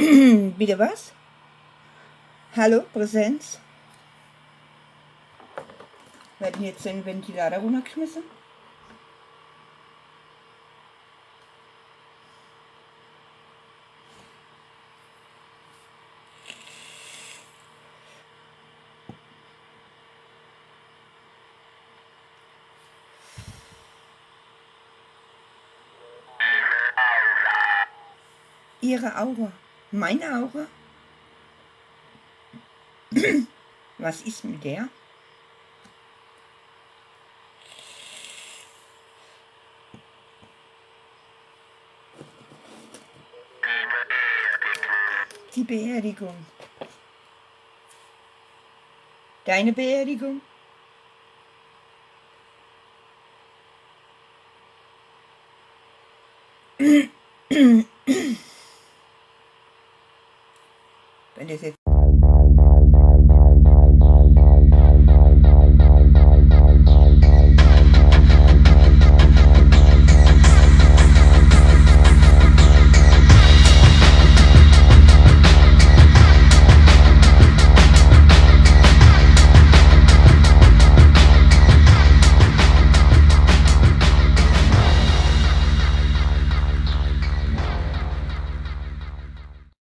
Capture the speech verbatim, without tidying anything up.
Bitte was? Hallo, Präsenz? Werden jetzt den Ventilator runtergeschmissen? Ihre Aura. Meine Aura? Was ist mit der? Die Beerdigung. Deine Beerdigung? Wenn das jetzt